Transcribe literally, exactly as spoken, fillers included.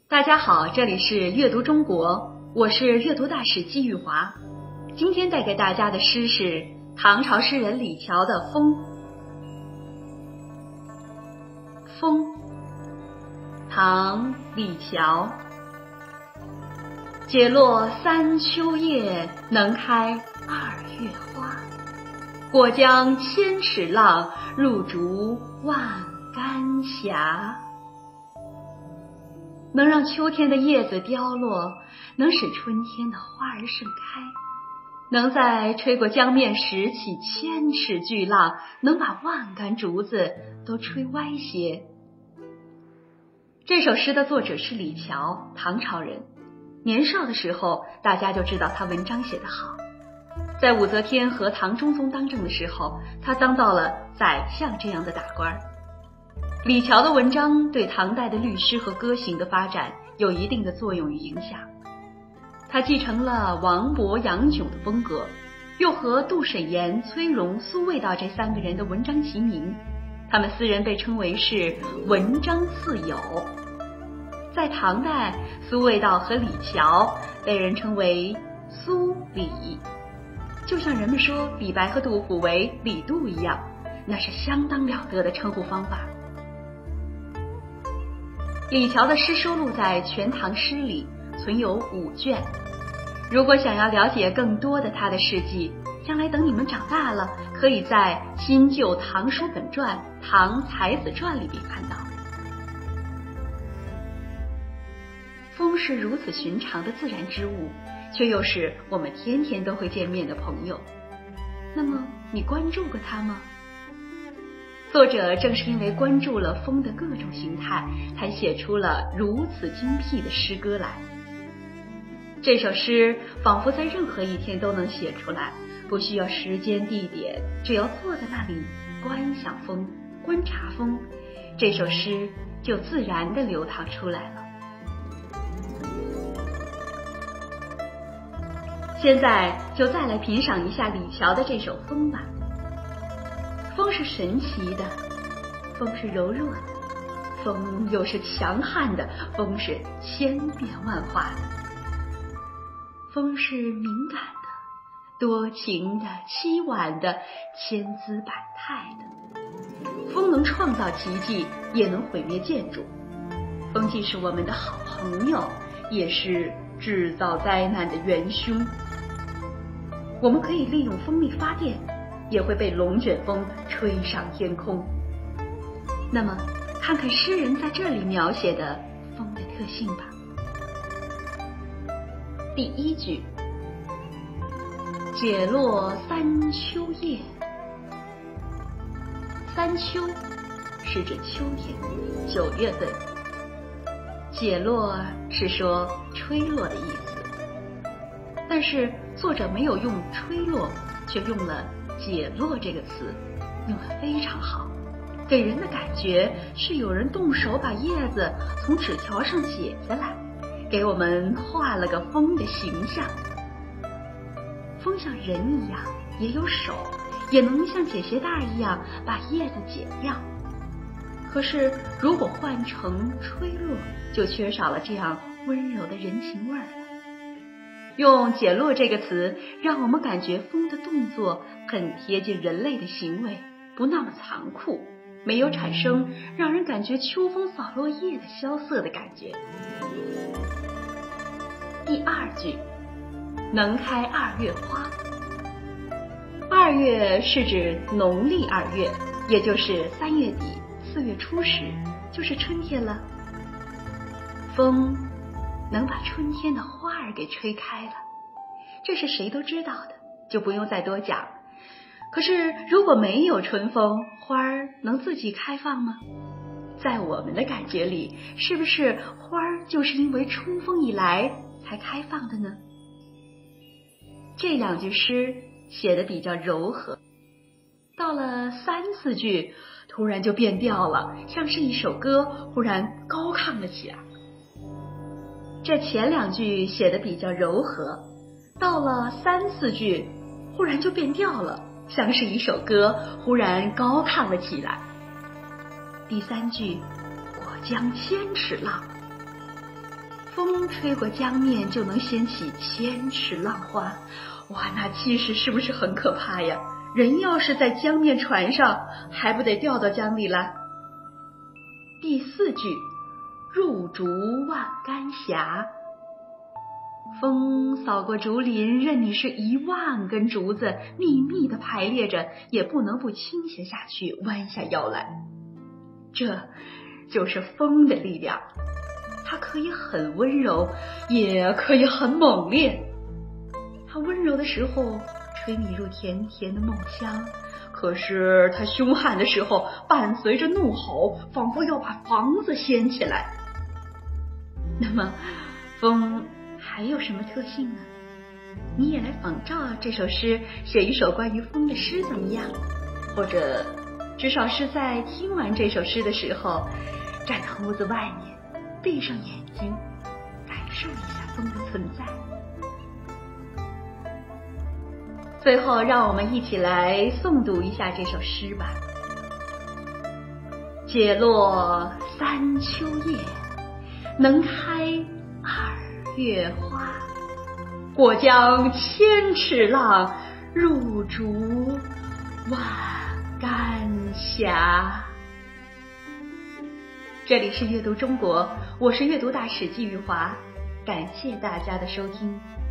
大家好，这里是阅读中国，我是阅读大使季玉华。今天带给大家的诗是唐朝诗人李峤的《风》。风，唐·李峤。解落三秋叶，能开二月花。过江千尺浪，入竹万竿斜。能让秋天的叶子凋落，能使春天的花儿盛开，能在吹过江面时起千尺巨浪，能把万竿竹子都吹歪斜。这首诗的作者是李峤，唐朝人。年少的时候，大家就知道他文章写得好。在武则天和唐中宗当政的时候，他当到了宰相这样的大官。李峤的文章对唐代的律诗和歌行的发展有一定的作用与影响。他继承了王勃、杨炯的风格，又和杜审言、崔融、苏味道这三个人的文章齐名，他们四人被称为是文章四友。在唐代，苏味道和李峤被人称为苏李，就像人们说李白和杜甫为李杜一样，那是相当了得的称呼方法。李峤的诗收录在《全唐诗》里，存有五卷。如果想要了解更多的他的事迹，将来等你们长大了，可以在《新旧唐书本传》《唐才子传》里面看到。风是如此寻常的自然之物，却又是我们天天都会见面的朋友。那么，你关注过它吗？作者正是因为关注了风的各种形态，才写出了如此精辟的诗歌来。这首诗仿佛在任何一天都能写出来，不需要时间地点，只要坐在那里观想风、观察风，这首诗就自然地流淌出来了。现在就再来品赏一下李峤的这首《风》吧。风是神奇的，风是柔弱的，风又是强悍的，风是千变万化的。风是敏感的，多情的，凄婉的，千姿百态的。风能创造奇迹，也能毁灭建筑。风既是我们的好朋友，也是制造灾难的元凶。我们可以利用风力发电，也会被龙卷风吹上天空。那么，看看诗人在这里描写的风的特性吧。第一句，解落三秋叶。三秋是指秋天，九月份。解落是说吹落的意思，但是作者没有用吹落，却用了解落这个词，用得非常好，给人的感觉是有人动手把叶子从纸条上解下来，给我们画了个风的形象。风像人一样，也有手，也能像解鞋带一样把叶子解掉。可是如果换成吹落，就缺少了这样温柔的人情味儿了。用解落这个词，让我们感觉风的动作很贴近人类的行为，不那么残酷，没有产生让人感觉秋风扫落叶的萧瑟的感觉。第二句，能开二月花。二月是指农历二月，也就是三月底四月初时，就是春天了。风能把春天的花儿给吹开了，这是谁都知道的，就不用再多讲。可是如果没有春风，花儿能自己开放吗？在我们的感觉里，是不是花儿就是因为春风一来才开放的呢？这两句诗写得比较柔和，到了三四句突然就变调了，像是一首歌忽然高亢了起来。这前两句写得比较柔和，到了三四句忽然就变调了，像是一首歌忽然高亢了起来。第三句，过江千尺浪， 风吹过江面就能掀起千尺浪花，哇，那气势是不是很可怕呀？人要是在江面船上，还不得掉到江里了？第四句，入竹万竿斜。风扫过竹林，任你是一万根竹子密密地排列着，也不能不倾斜下去，弯下腰来。这就是风的力量，它可以很温柔，也可以很猛烈。它温柔的时候吹你入甜甜的梦乡，可是它凶悍的时候伴随着怒吼，仿佛要把房子掀起来。那么风还有什么特性呢？你也来仿照这首诗写一首关于风的诗怎么样？或者至少是在听完这首诗的时候，站到屋子外面，闭上眼睛，感受一下风的存在。最后让我们一起来诵读一下这首诗吧。解落三秋叶，能开二月花。过江千尺浪，入竹万竿斜。这里是阅读中国，我是阅读大使季玉华，感谢大家的收听。